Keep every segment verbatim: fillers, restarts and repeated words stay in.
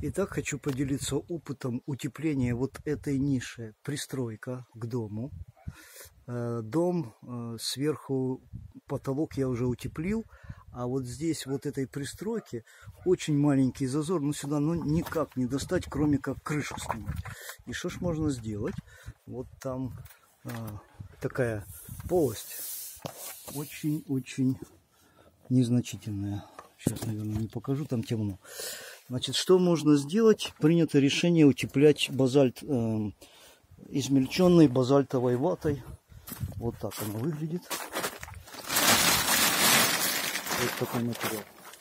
Итак, хочу поделиться опытом утепления вот этой ниши. Пристройка к дому. Дом сверху, потолок я уже утеплил, а вот здесь вот этой пристройки очень маленький зазор, но сюда ну, никак не достать, кроме как крышу снимать. И что ж можно сделать? Вот там а, такая полость, очень-очень незначительная. Сейчас, наверное, не покажу, там темно. Значит, что можно сделать? Принято решение утеплять базальт э, измельченной базальтовой ватой. Вот так она выглядит. Вот такой материал.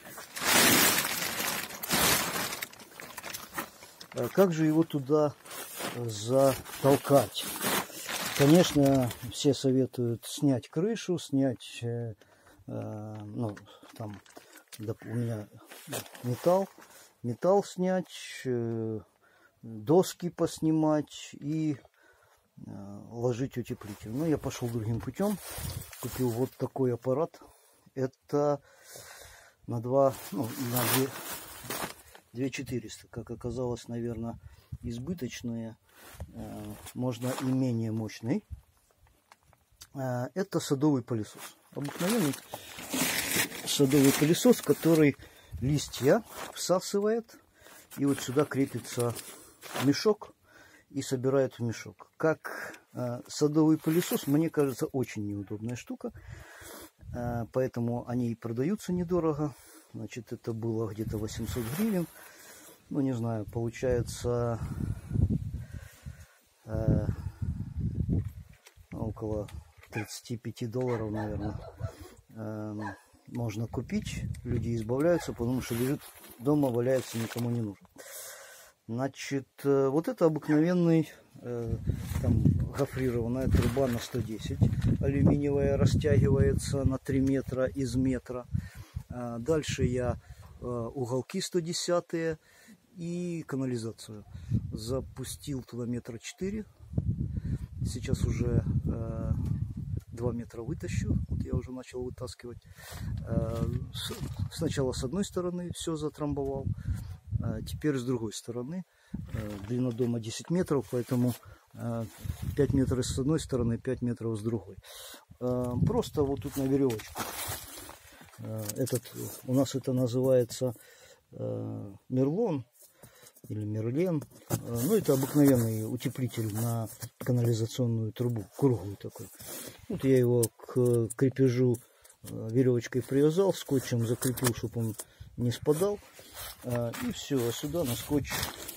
А как же его туда затолкать? Конечно, все советуют снять крышу, снять, э, э, ну, там, да, у меня металл, металл снять, э, доски поснимать и ложить утеплитель. Но я пошел другим путем. Купил вот такой аппарат. Это на два, ну, на две, две четыреста. Как оказалось, наверное, избыточные. Можно и менее мощный. Это садовый пылесос. Обыкновенный садовый пылесос, который листья всасывает. И вот сюда крепится мешок. И собирает в мешок. Как э, садовый пылесос, мне кажется, очень неудобная штука. Э, поэтому они и продаются недорого. Значит, это было где-то восемьсот гривен. Ну, не знаю, получается э, около тридцати пяти долларов, наверное. Э, можно купить. Люди избавляются, потому что лежит дома, валяется, никому не нужен. Значит, вот это обыкновенный, э, там, гофрированная труба на сто десять, алюминиевая, растягивается на три метра из метра. А дальше я э, уголки сто десятые и канализацию. Запустил туда метра четыре. Сейчас уже э, два метра вытащу. Вот я уже начал вытаскивать. Э, с, сначала с одной стороны все затрамбовал. Теперь с другой стороны. Длина дома десять метров, поэтому пять метров с одной стороны, пять метров с другой. Просто вот тут на веревочку. Этот, у нас это называется мерлон или мерлен. Ну, это обыкновенный утеплитель на канализационную трубу, круглый такой. Вот я его к крепежу веревочкой привязал, скотчем закрепил, чтобы он не спадал. И все, а сюда на скотч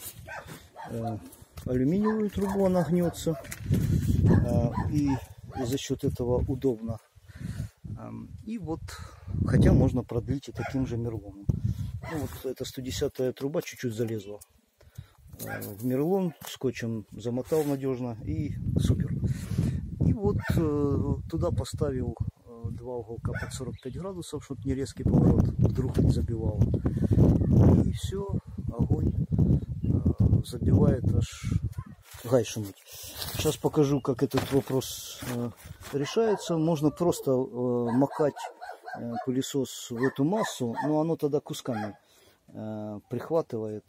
алюминиевую трубу, она гнется. И, и за счет этого удобно. И вот, хотя можно продлить и таким же мерлоном. Ну, вот эта сто десятая труба чуть-чуть залезла в мерлон, скотчем замотал надежно и супер. И вот туда поставил два уголка под сорок пять градусов, чтобы не резкий поворот вдруг не забивал. И все, огонь э, забивает аж гай шумит. Сейчас покажу, как этот вопрос э, решается. Можно просто э, макать э, пылесос в эту массу, но оно тогда кусками э, прихватывает,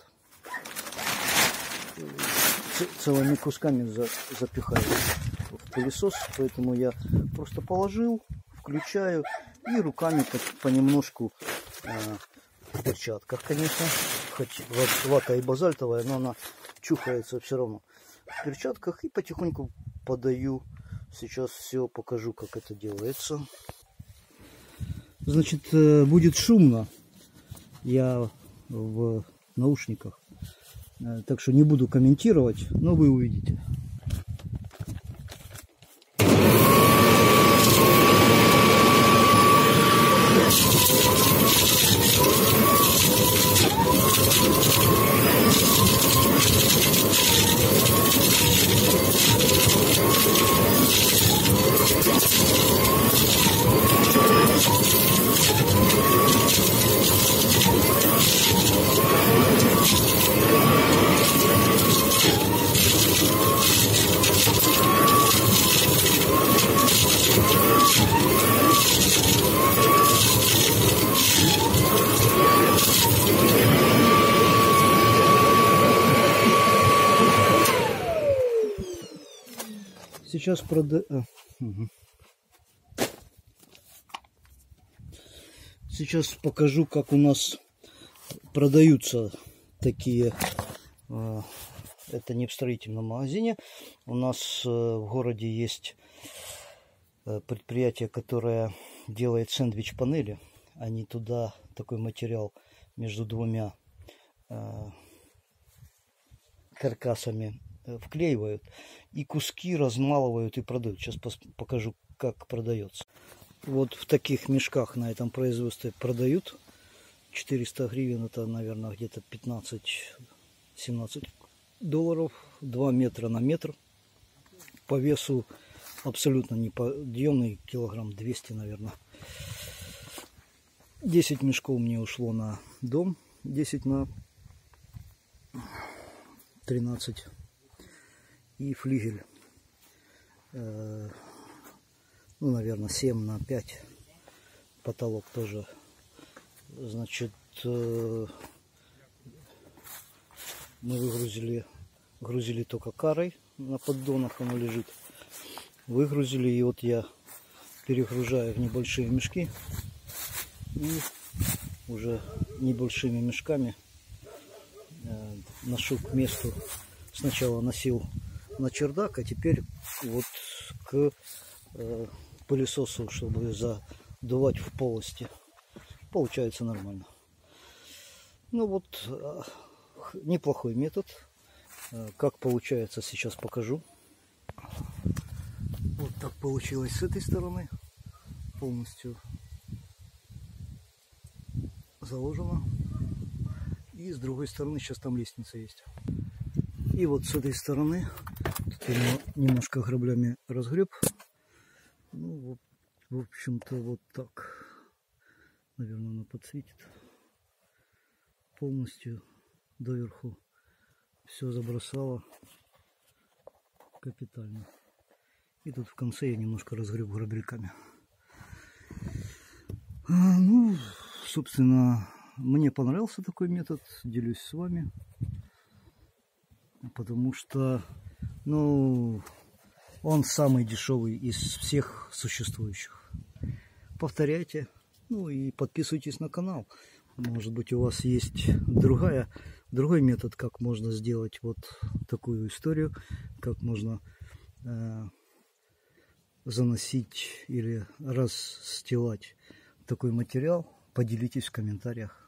целыми кусками за, запихает в пылесос. Поэтому я просто положил, включаю и руками понемножку э, в перчатках, конечно, хоть вата и базальтовая, но она чухается все равно в перчатках, и потихоньку подаю. Сейчас все покажу, как это делается. Значит, э, будет шумно, я в наушниках, э, так что не буду комментировать, но вы увидите. сейчас прода... а, угу. Сейчас покажу, как у нас продаются такие. Это не в строительном магазине. У нас в городе есть предприятие, которое делает сэндвич-панели. Они туда такой материал между двумя каркасами вклеивают и куски размалывают и продают. Сейчас покажу, как продается. Вот в таких мешках на этом производстве продают. четыреста гривен, это, наверное, где-то пятнадцать-семнадцать долларов. два метра на метр. По весу абсолютно неподъемный, килограмм двести, наверное. десять мешков мне ушло на дом, десять на тринадцать. И флигель, э, ну, наверное, семь на пять. Потолок тоже. Значит, э, мы выгрузили, грузили только карой, на поддонах оно лежит. Выгрузили, и вот я перегружаю в небольшие мешки. И уже небольшими мешками э, ношу к месту. Сначала носил на чердак, а теперь вот к э, пылесосу, чтобы задувать в полости. Получается нормально. Ну вот, э, неплохой метод. Э, как получается, сейчас покажу. Вот так получилось с этой стороны. Полностью заложено. И с другой стороны, сейчас там лестница есть. И вот с этой стороны, тут я немножко граблями разгреб. Ну вот, в общем-то, вот так. Наверное, она подсветит. Полностью доверху все забросало капитально. И тут в конце я немножко разгреб грабельками. А, ну, собственно, мне понравился такой метод, делюсь с вами. Потому что, ну, он самый дешевый из всех существующих. Повторяйте, ну и подписывайтесь на канал. Может быть, у вас есть другая, другой метод, как можно сделать вот такую историю, как можно э, заносить или расстилать такой материал. Поделитесь в комментариях.